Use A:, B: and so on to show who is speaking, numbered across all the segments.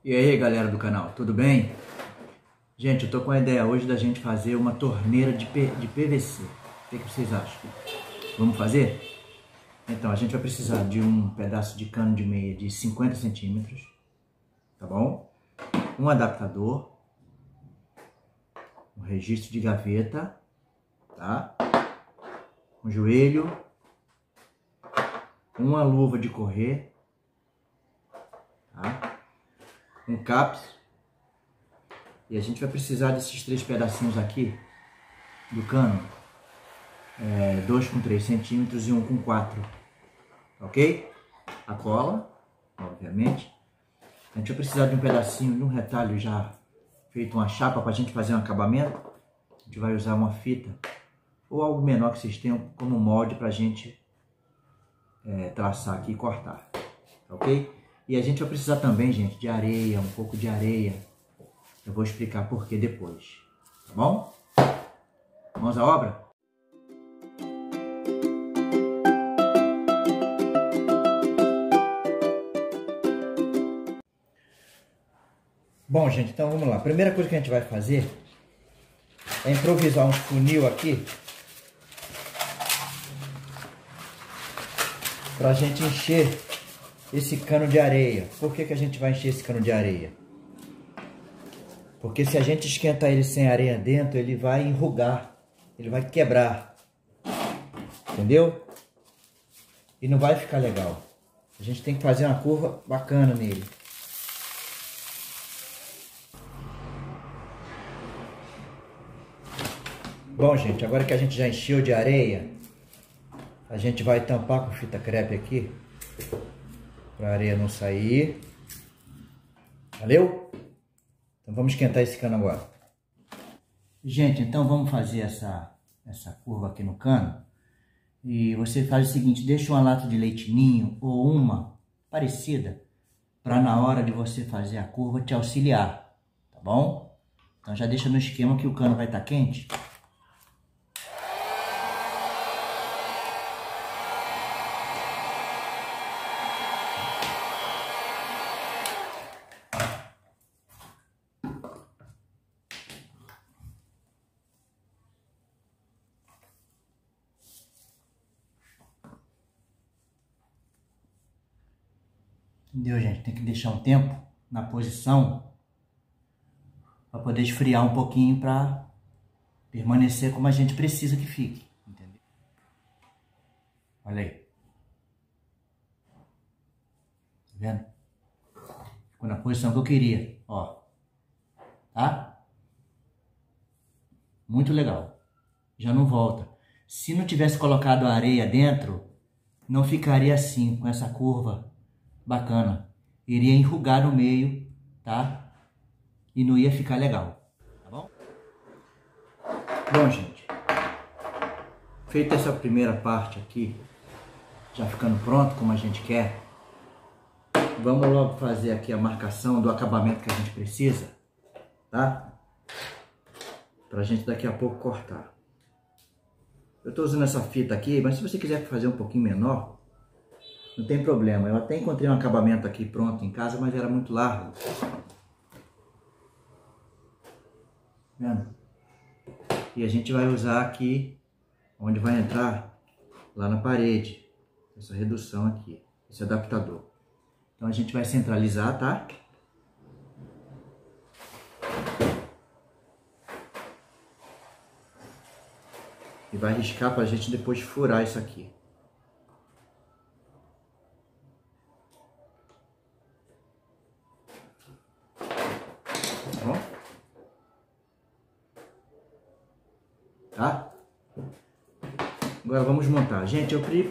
A: E aí galera do canal, tudo bem? Gente, eu tô com a ideia hoje da gente fazer uma torneira de PVC. O que vocês acham? Vamos fazer? Então, a gente vai precisar de um pedaço de cano de meia de 50 centímetros, tá bom? Um adaptador, um registro de gaveta, tá? Um joelho, uma luva de correr, tá? Um caps, e a gente vai precisar desses 3 pedacinhos aqui do cano, 2 com 3 centímetros e 1 com 4, ok? A cola, obviamente. A gente vai precisar de um pedacinho, de um retalho já feito, uma chapa para a gente fazer um acabamento. A gente vai usar uma fita ou algo menor que vocês tenham como molde para a gente traçar aqui e cortar, ok? E a gente vai precisar também, gente, de areia, um pouco de areia. Eu vou explicar por que depois, tá bom? Vamos à obra? Bom, gente, então vamos lá. A primeira coisa que a gente vai fazer é improvisar um funil aqui para a gente encher esse cano de areia. Por que a gente vai encher esse cano de areia? Porque se a gente esquentar ele sem areia dentro, ele vai enrugar, ele vai quebrar, entendeu? E não vai ficar legal. A gente tem que fazer uma curva bacana nele. Bom, gente, agora que a gente já encheu de areia, a gente vai tampar com fita crepe aqui, para a areia não sair. Valeu? Então vamos esquentar esse cano agora. Gente, então vamos fazer essa curva aqui no cano. E você faz o seguinte, deixa uma lata de leite ninho ou uma parecida, para na hora de você fazer a curva te auxiliar, tá bom? Então já deixa no esquema que o cano vai estar quente. Entendeu, gente? Tem que deixar um tempo na posição para poder esfriar um pouquinho para permanecer como a gente precisa que fique. Entendeu? Olha aí. Tá vendo? Ficou na posição que eu queria, ó. Tá? Muito legal. Já não volta. Se não tivesse colocado a areia dentro, não ficaria assim, com essa curva bacana, iria enrugar no meio, tá? E não ia ficar legal, tá bom? Bom, gente, feita essa primeira parte aqui, já ficando pronto como a gente quer, vamos logo fazer aqui a marcação do acabamento que a gente precisa, tá? Pra gente daqui a pouco cortar. Eu tô usando essa fita aqui, mas se você quiser fazer um pouquinho menor, não tem problema. Eu até encontrei um acabamento aqui pronto em casa, mas era muito largo. Vendo? E a gente vai usar aqui, onde vai entrar, lá na parede, essa redução aqui, esse adaptador. Então a gente vai centralizar, tá? E vai riscar pra gente depois furar isso aqui. Tá? Agora vamos montar. Gente,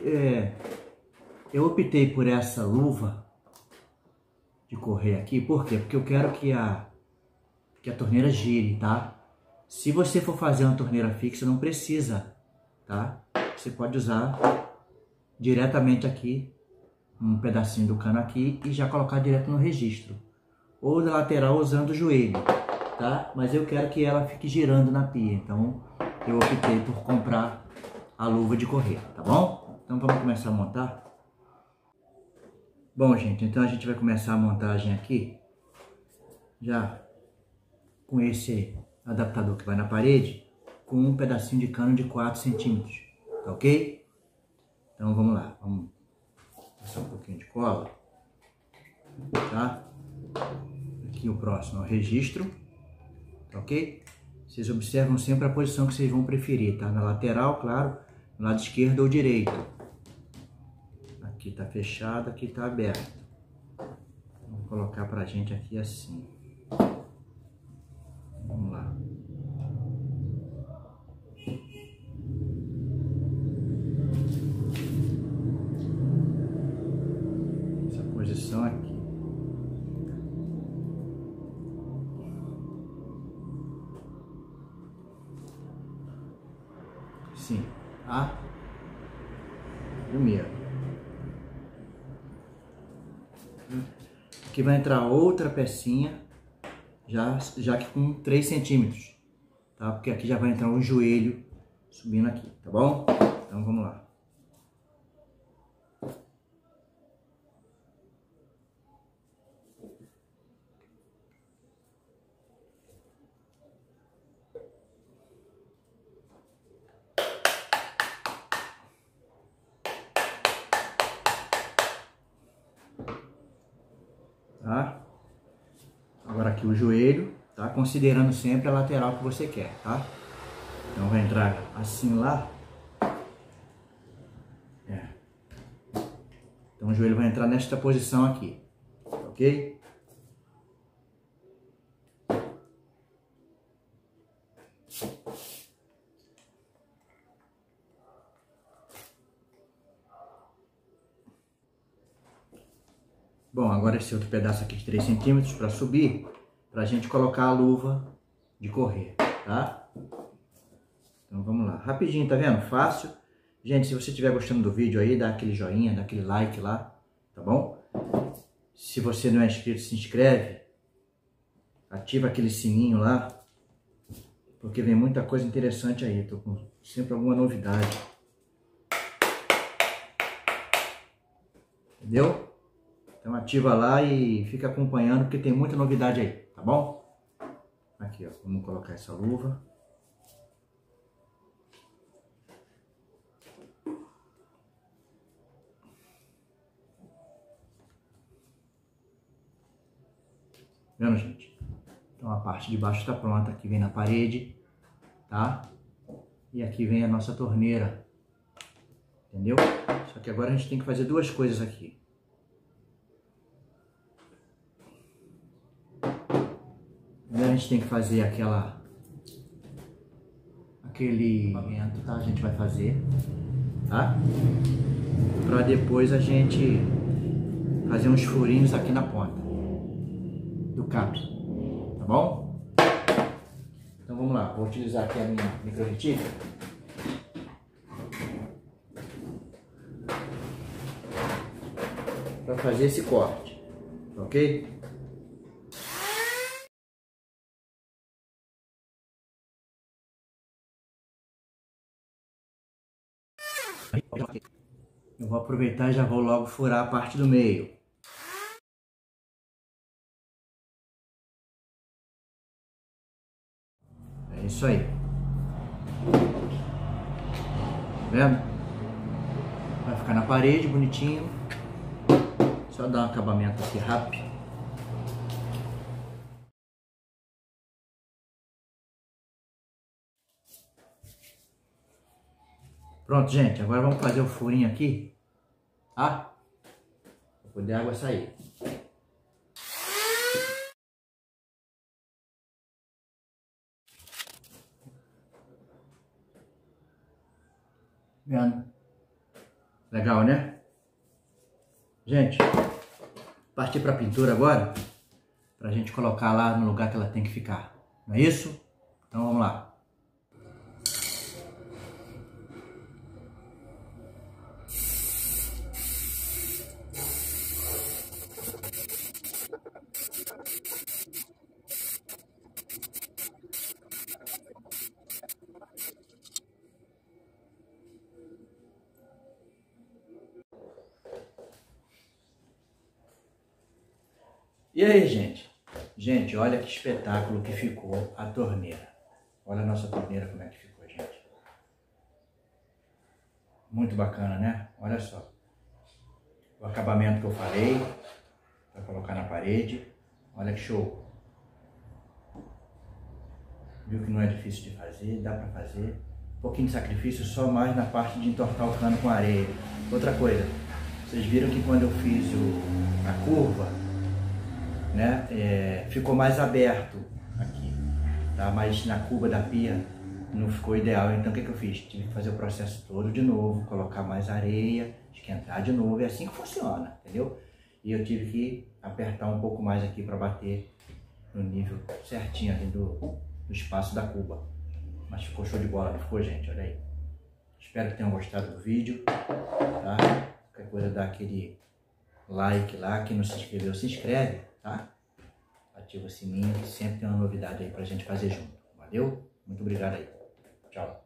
A: eu optei por essa luva de correr aqui. Por quê? Porque eu quero que a torneira gire, tá? Se você for fazer uma torneira fixa, não precisa, tá? Você pode usar diretamente aqui, um pedacinho do cano aqui e já colocar direto no registro. Ou na lateral usando o joelho, tá? Mas eu quero que ela fique girando na pia, então eu optei por comprar a luva de correr, tá bom? Então vamos começar a montar? Bom, gente, então a gente vai começar a montagem aqui já com esse adaptador que vai na parede, com um pedacinho de cano de 4 centímetros, tá ok? Então vamos lá, vamos passar um pouquinho de cola, tá? Aqui o próximo é o registro, tá ok? Vocês observam sempre a posição que vocês vão preferir, tá? Na lateral, claro, no lado esquerdo ou direito. Aqui tá fechado, aqui tá aberto. Vamos colocar pra gente aqui assim. Vamos lá. Essa posição aqui. Sim, tá? Primeiro. Aqui vai entrar outra pecinha, já que com 3 centímetros, tá? Porque aqui já vai entrar um joelho subindo aqui, tá bom? Então vamos lá. Tá? Agora aqui o joelho, tá? Considerando sempre a lateral que você quer, tá? Então vai entrar assim lá. Então o joelho vai entrar nesta posição aqui, ok? Bom, agora esse outro pedaço aqui de 3 centímetros para subir, para a gente colocar a luva de correr, tá? Então vamos lá, rapidinho, tá vendo? Fácil. Gente, se você estiver gostando do vídeo aí, dá aquele joinha, dá aquele like lá, tá bom? Se você não é inscrito, se inscreve, ativa aquele sininho lá, porque vem muita coisa interessante aí, tô com sempre alguma novidade. Entendeu? Então ativa lá e fica acompanhando, porque tem muita novidade aí, tá bom? Aqui, ó, vamos colocar essa luva. Vendo, gente? Então a parte de baixo está pronta, aqui vem na parede, tá? E aqui vem a nossa torneira, entendeu? Só que agora a gente tem que fazer duas coisas aqui. Primeiro a gente tem que fazer aquele movimento, tá? A gente vai fazer, tá? Para depois a gente fazer uns furinhos aqui na ponta do cabo, tá bom? Então vamos lá, vou utilizar aqui a minha micro retífica. Para fazer esse corte, ok? Eu vou aproveitar e já vou logo furar a parte do meio. É isso aí. Tá vendo? Vai ficar na parede, bonitinho. Só dar um acabamento aqui rápido. Pronto, gente. Agora vamos fazer o furinho aqui, tá? Para poder a água sair. Vendo? Legal, né? Gente, partir para a pintura agora, para a gente colocar lá no lugar que ela tem que ficar. Não é isso? Então vamos lá. E aí, gente? Gente, olha que espetáculo que ficou a torneira. Olha a nossa torneira como é que ficou, gente. Muito bacana, né? Olha só. O acabamento que eu falei, para colocar na parede. Olha que show. Viu que não é difícil de fazer, dá para fazer. Um pouquinho de sacrifício, só mais na parte de entortar o cano com areia. Outra coisa, vocês viram que quando eu fiz a curva, né, ficou mais aberto aqui, tá? Mas na curva da pia não ficou ideal, então o que eu fiz? Tive que fazer o processo todo de novo, colocar mais areia, esquentar de novo, é assim que funciona, entendeu? E eu tive que apertar um pouco mais aqui para bater no nível certinho ali do espaço da cuba. Mas ficou show de bola, não ficou, gente? Olha aí. Espero que tenham gostado do vídeo, tá? Qualquer coisa dá aquele like lá, quem não se inscreveu se inscreve, tá? Ativa o sininho que sempre tem uma novidade aí pra gente fazer junto. Valeu? Muito obrigado aí. Tchau.